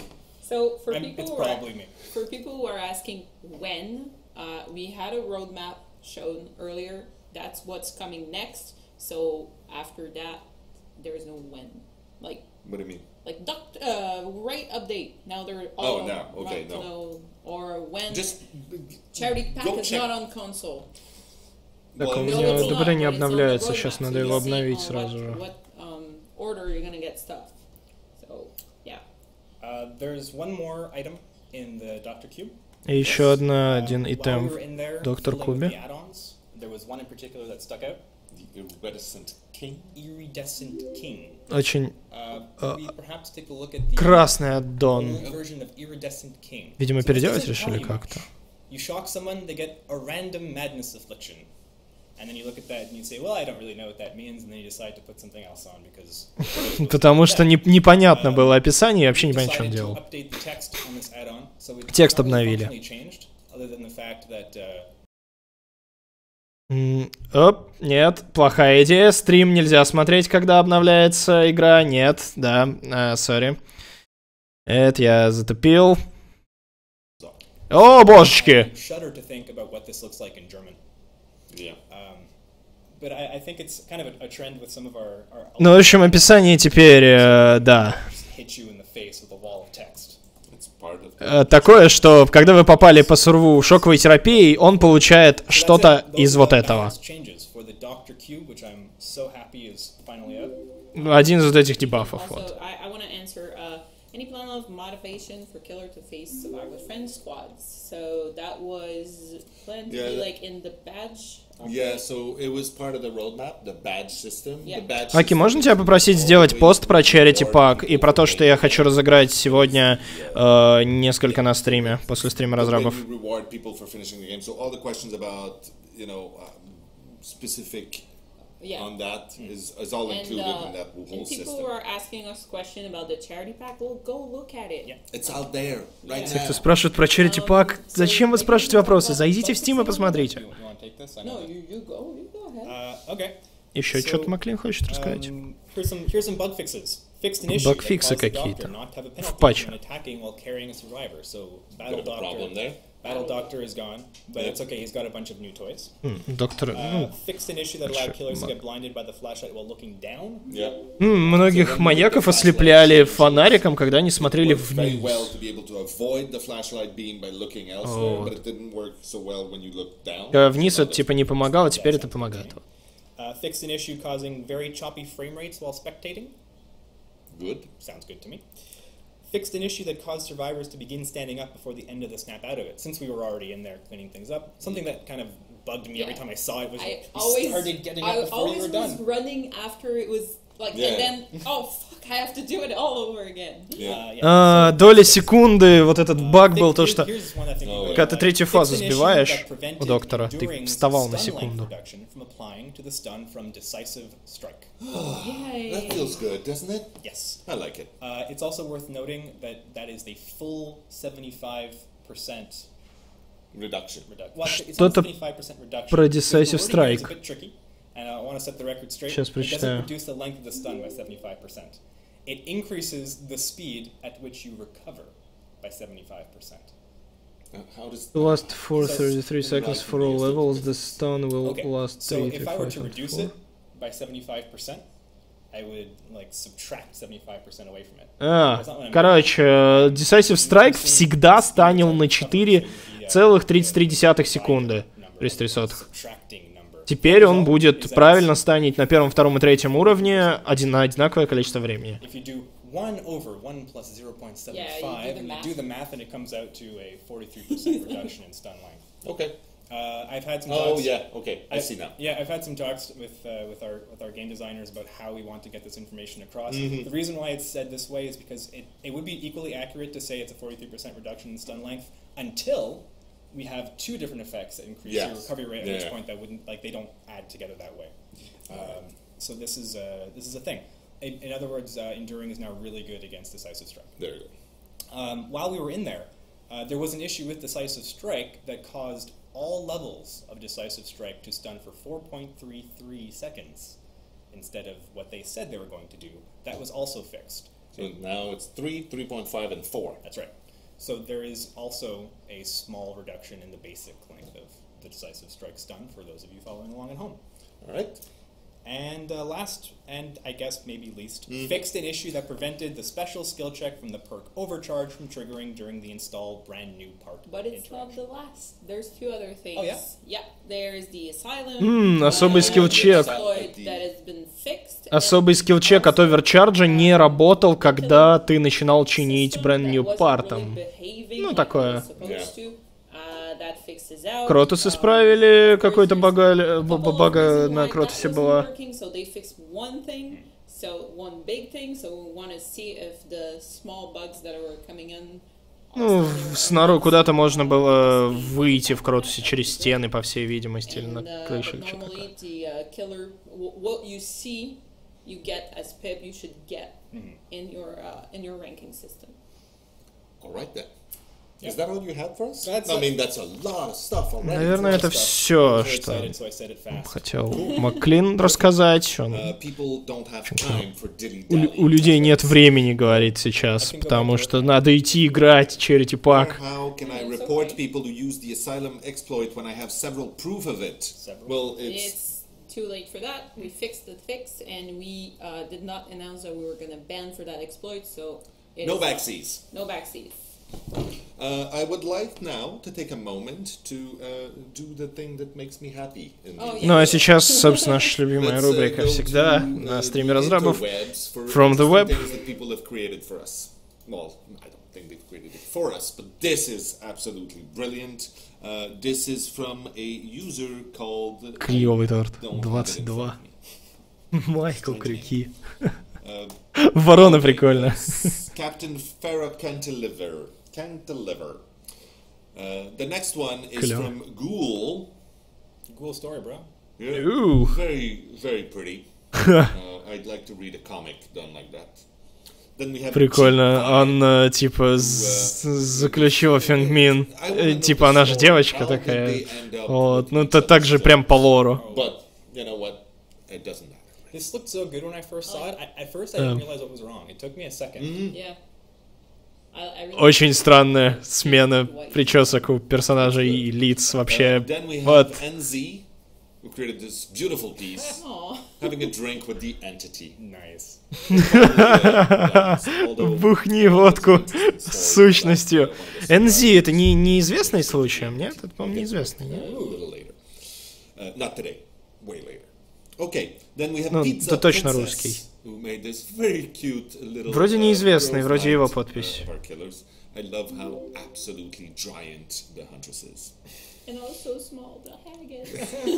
So for I'm, people it's who are, probably me. for people who are asking when, uh, we had a roadmap shown earlier. That's what's coming next. So after that, there is no when. Like What do you mean? like doc, uh, right update. Now they're all Oh, now. Okay, want to no. know, or when Just charity pack go is check. not on console. Так, Well, у no, меня it's ДБ not, не but it's on the обновляется, roadmap, сейчас so надо you'll его see обновить on сразу what, же. what um, order you're gonna get stuff. So yeah. Uh, there's one more item in the Doctor Cube. И еще одна, Um, один while we итем were in there в Доктор fiddling with Кубе. the add-ons, there was one in particular that stuck out. the iridescent king. Iridescent King. Очень Uh, Uh, could we perhaps take a look at the красный old аддон. version of Iridescent King? Видимо, So this переделать doesn't решили tell you как-то. much. You shock someone, they get a random madness affliction. And then you look at that and you say, well, I don't really know what that means, and then you decide to put something else on because... Потому что не- непонятно было описание, и вообще непонятно, что он Decided to делал. update the text on this add-on, so it's Текст not really обновили. functionally changed, other than the fact that, uh, М, Оп, нет, плохая идея. Стрим нельзя смотреть, когда обновляется игра. Нет, да, сори. Это я затупил. О, божечки! shudder to think about what this looks like in German. Yeah. Um, but I, I think it's kind of a, a trend with some of our... our Ну, в общем, описание теперь, э, да. hit you in the face with a wall of text. It's part of Э, Такое, что когда вы попали по сурву шоковой терапией, он получает So that's что-то it. Those из are вот the этого. balance changes for the Doctor Cube, which I'm so happy is finally out. Один из вот этих дебафов, Also, вот. I, I want to answer uh, any plan of motivation for Killer to face Survivor Friends squads. So that was planned to Yeah, be that- like in the badge. Yeah, so it was part of the roadmap, the badge system. Yeah. The badge Аки, system можно is тебя попросить сделать always пост про Charity reward Pack и people про то, for что я making хочу разыграть сегодня э, несколько на стриме, после стрима But then разрабов. you reward people for finishing the game. So all the questions about, you know, um, specific Yeah. on that is, is all And, included uh, in that whole and people system. who are asking us question about the charity pack, well, go look at it. Yeah. It's out there right Yeah. Те, кто now. спрашивает про Charity Pack, зачем вы спрашиваете вопросы? Зайдите в Steam и You, посмотрите. you want to take this? I No, know that. you, you go, you go ahead. Uh, okay. Еще So, что-то Маклин хочет рассказать? Um, here's some here's some bug fixes. Fixed an issue that Баг-фиксы caused the какие-то. Doctor not to have a В penalty патче. when attacking while carrying a survivor. So Battle Got a problem Doctor, there. Battle Doctor is gone, but Yeah. it's okay. He's got a bunch of new toys. М, Доктор, Uh, ну, fixed an issue that allowed Sure. killers to get blinded by the flashlight while looking down. Yeah. м, многих маньяков ослепляли фонариком, когда они смотрели Worked very well вниз. to be able to avoid the flashlight beam by looking elsewhere, but it didn't work so well when you look down. Когда вниз это типа не помогало, теперь это помогает. Uh, fixed an issue causing very choppy frame rates while spectating. Good. Sounds good to me. Fixed an issue that caused survivors to begin standing up before the end of the snap out of it. Since we were already in there cleaning things up, something that kind of bugged me every Yeah. time I saw it was I you always, started getting up I before you always were was done. running after it was like, Yeah. and then, oh fuck, I have to do it all over again. Yeah. Uh, yeah, А, so- доля секунды, вот этот Uh, баг fix- был, то here's- что here's one I think you Oh, really yeah. когда ты like. третью фазу Fix an issue сбиваешь that prevented у доктора, ты enduring вставал на stun length секунду. reduction from applying to the stun from decisive strike. Yay. That feels good, doesn't it? Yes. I like it. Uh, it's also worth noting that that is the full seventy-five percent Reduction. reduction. Well, it's not Что-то seventy-five percent reduction. про because Decisive the wording here is Strike. a bit tricky, and I want to set the record straight. Сейчас It прочитаю. doesn't reduce the length of the stun by seventy-five percent. It increases the speed at which you recover by seventy-five percent. Uh, How does Last for So- thirty-three seconds for all levels, the stun will Okay, last so if I were thirty-five to reduce twenty-four. it by seventy-five percent, I would like subtract seventy-five percent away from it. А, That's not what I'm короче, э, Decisive Strike всегда станил на четыре целых тридцать три десятых секунды. тридцать три сотых. Subtracting number. Теперь он будет правильно станить на первом, втором и третьем уровне один на одинаковое количество времени. If you do one over one plus zero point seven Yeah, five, you do the and math. you do the math, and it comes out to a forty-three percent reduction in stun length. Okay. Uh, I've had some Oh talks. yeah. Okay. I I- see now. Yeah, I've had some talks with uh, with our with our game designers about how we want to get this information across. Mhm. The reason why it's said this way is because it, it would be equally accurate to say it's a forty-three percent reduction in stun length until we have two different effects that increase your Yes. recovery rate, at Yeah, which yeah. point that wouldn't like they don't add together that way. Um, so this is uh, this is a thing. In, in other words, uh, enduring is now really good against decisive strike. There you go. Um, while we were in there, uh, there was an issue with Decisive Strike that caused all levels of Decisive Strike to stun for four point three three seconds instead of what they said they were going to do. That was also fixed. So now it's three, three point five, and four. That's right. So there is also a small reduction in the basic length of the decisive strike stun for those of you following along at home. All right. And uh, last, and I guess maybe least, mm. fixed an issue that prevented the special skill check from the perk Overcharge from triggering during the install brand new part. But it's not the last. There's two other things. Oh, yeah? Yeah, there's the Asylum. Mm, особый скиллчек. That has been fixed. Особый скиллчек от Overcharge не работал, когда ты начинал чинить brand new партом. Ну, такое. Кротус исправили, какой-то бага, бага на Кротусе была. Ну, снаружи куда-то можно было выйти в Кротусе через стены, по всей видимости, или на крыше, или что-то такое. Is that all you had for us? I mean, that's a lot of stuff already. Наверное, это все, что хотел Маклин рассказать. Он... У, у людей нет времени говорить сейчас, потому что надо идти играть Charity Pack. How can I report people who use the Asylum exploit when I have several proof of it? Well, it's too late for that. We fixed the fix, and we uh, did not announce that we were going to ban for that exploit. So it no backseas. No backseas. Uh, I would like now to take a moment to uh, do the thing that makes me happy. Oh, ну а сейчас, собственно, наша любимая рубрика всегда на стриме разрабов From the Web. Well, I don't think they've created it for us, but this is absolutely brilliant. Uh, this is from a user called... Клевый торт. двадцать два. Майкл Крюки. Ворона прикольно. Captain Farah Cantilever. Cantilever. Uh, the next one is Hello. From Ghoul. Ghoul story, bro. Yeah, Ooh. Very, very pretty. uh, I'd like to read a comic done like that. Then we have Прикольно. Он, uh, типа, заключил Фенгмин. Типа, она же девочка такая. Вот. Ну, это так же прям по лору. But, you know what? It doesn't matter. This looked so good when I first saw it. I, at first, I didn't realize what was wrong. It took me a second. Mm-hmm. Yeah. I, I really Очень странная смена причесок у персонажей и лиц вообще. Вот. N Z, who created this beautiful piece, having a drink with the entity. Nice. Бухни водку с сущностью. эн зет это не неизвестный случаем, нет? Это, по-моему, неизвестный, нет? Not today. Way later. Okay, then we have ну, Pizza это точно Princess, русский. Who made this very cute little, вроде неизвестный, uh, вроде его подпись. I love how absolutely giant the Huntress is. And also small, the haggis.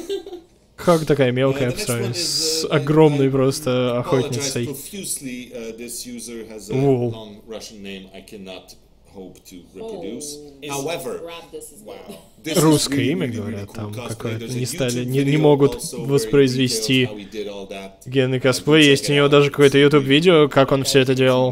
Как такая мелкая по сравнению с огромной просто охотницей. Profusely, uh, this user has a long Russian name I cannot hope to reproduce. Oh, However, wow. Русское имя, говорят, там какое-то. Не стали, не, не могут воспроизвести генный косплей. Есть у него даже какое-то YouTube-видео, как он все это делал.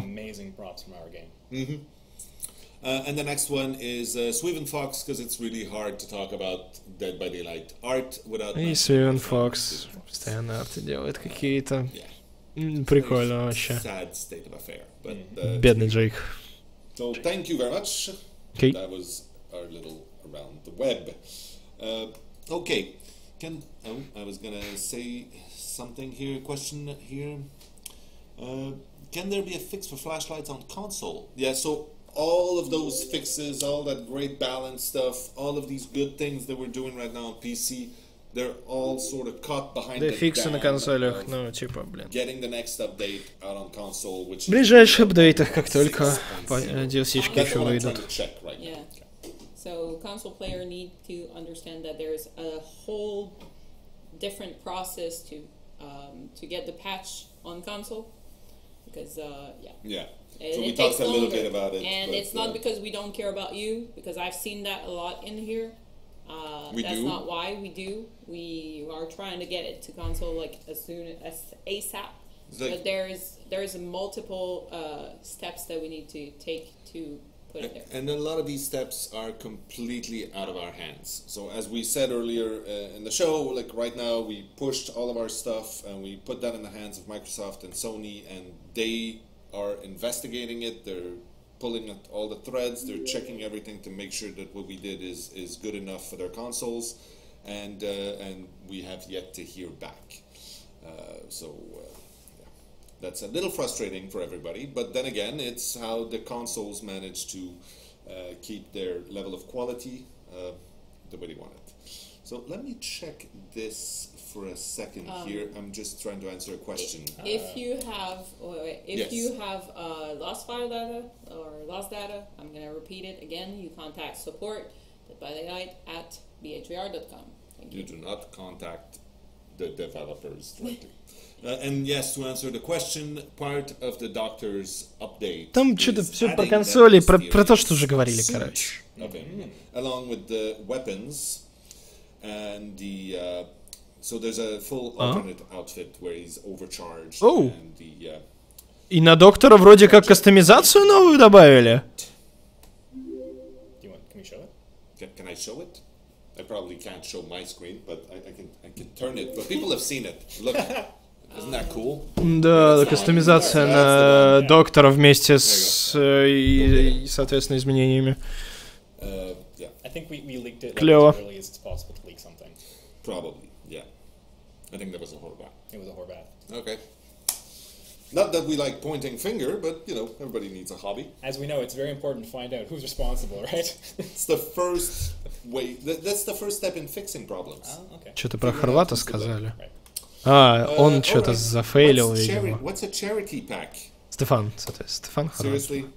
Mm-hmm. Uh, and the next one is uh, Swiven Fox, because it's really hard to talk about Dead by Daylight art without... И Swiven Fox постоянно арты делает какие-то. Yeah. Прикольно вообще. Sad state of affair, but, uh, бедный Джейк. So thank you very much. Okay. That was our little around the web. Uh, okay. Can oh, I was gonna say something here. Question here. Uh, can there be a fix for flashlights on console? Yeah. So all of those fixes, all that great balance stuff, all of these good things that we're doing right now on P C, they're all sort of caught behind the фиксы на консолях, ну типа, блин. Getting the next update out on console, which в ближайших апдейтах, как только ди эл си-шки еще выйдут. Yeah. So console player need to understand that there's a whole different process to um, to get the patch on console, because uh, yeah. Yeah. It, so we it talked takes a little longer. bit about it, and but, it's not uh, because we don't care about you, because I've seen that a lot in here. Uh, we that's do? not why we do. We are trying to get it to console like as soon as ASAP. Like, but there's there's multiple uh, steps that we need to take to put it there. And a lot of these steps are completely out of our hands. So as we said earlier uh, in the show, like right now we pushed all of our stuff and we put that in the hands of Microsoft and Sony, and they are investigating it. They're pulling at all the threads. They're checking everything to make sure that what we did is is good enough for their consoles, and uh, and we have yet to hear back. Uh, so uh, yeah. That's a little frustrating for everybody. But then again, it's how the consoles manage to uh, keep their level of quality uh, the way they want it. So let me check this for a second um, here. I'm just trying to answer a question. If uh, you have, wait, wait, if yes. you have uh, lost file data or lost data, I'm going to repeat it again. You contact support by the night at b h v r dot com. Thank you. You do not contact the developers directly. Uh, and yes, to answer the question, part of the doctor's update. Там что-то все про консоли, про, про то, что уже говорили, короче. Okay. Mm-hmm. Along with the weapons and the uh, so there's a full alternate uh-huh. outfit where he's overcharged. Oh. And the, uh, И на доктора вроде как кастомизацию новую добавили. Do you want, can we show it? Can, can I show it? I probably can't show my screen, but I, I can I can turn it. But people have seen it. Look, isn't that cool? Да, кастомизация на доктора вместе с, и, и, соответственно, изменениями. Uh, yeah. I think we, we leaked it like Клево. as early as it's possible to leak something. Probably, yeah. I think that was a Horvat. It was a Horvat. Okay. Not that we like pointing finger, but you know, everybody needs a hobby. As we know, it's very important to find out who's responsible, right? It's the first way. That, that's the first step in fixing problems. Oh, okay. Что-то про Хорвата сказали. Right. А, он Uh, что-то alright. зафейлил, What's, Cheri- видимо. what's a Cherokee pack? Стефан, соответственно, Стефан Хорват. Seriously?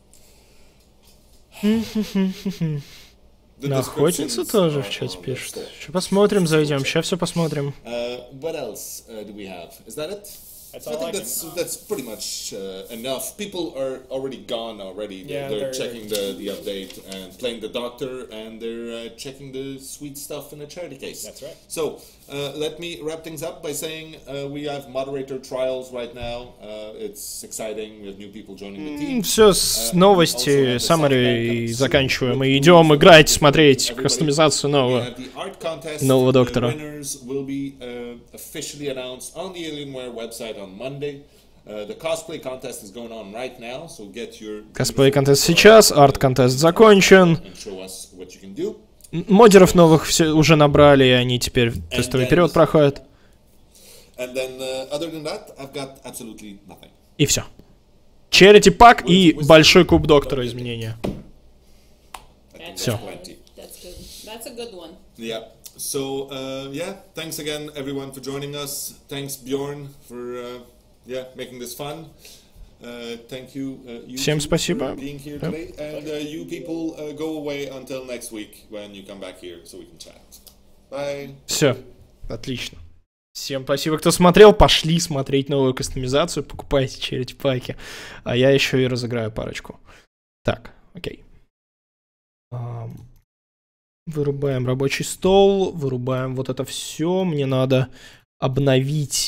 The На охотницу descriptions тоже are в чате on the пишут. store. Сейчас посмотрим, зайдем, сейчас все посмотрим. Uh, what else uh, do we have? Is that it? That's I all think I can- that's that's pretty much uh, enough. People are already gone already. Yeah, they're, they're they're- checking the, the update and playing the doctor, and they're uh, checking the sweet stuff in the charity case. That's right. So uh, let me wrap things up by saying uh, we have moderator trials right now. Uh, it's exciting. We have new people joining the team. Все, с новости, summary заканчиваем. И идем играть, смотреть кастомизацию We нового. have the art contest. Нового The доктора. winners will be uh, officially announced on the Alienware website on Monday. Uh, the cosplay contest is going on right now, so get your Косплей контест сейчас, арт контест закончен. and show us what you can do. М- Модеров новых все уже набрали, и они теперь тестовый период проходят. And then uh, other than that, I've got absolutely nothing. И все. Charity пак и большой куб доктора изменения. I think That's that's Всё. plenty. That's good. That's a good one. Yeah. So uh, yeah, thanks again everyone for joining us. Thanks Bjorn for uh, yeah making this fun. Uh, thank you, uh, you Всем two спасибо. for being here Yeah. today, and uh, you people uh, go away until next week when you come back here so we can chat. Bye. Все, отлично. Всем спасибо, кто смотрел. Пошли смотреть новую кастомизацию, покупайте Charity паки. А я еще и разыграю парочку. Так, окей. Ам, Вырубаем рабочий стол, вырубаем вот это все. Мне надо обновить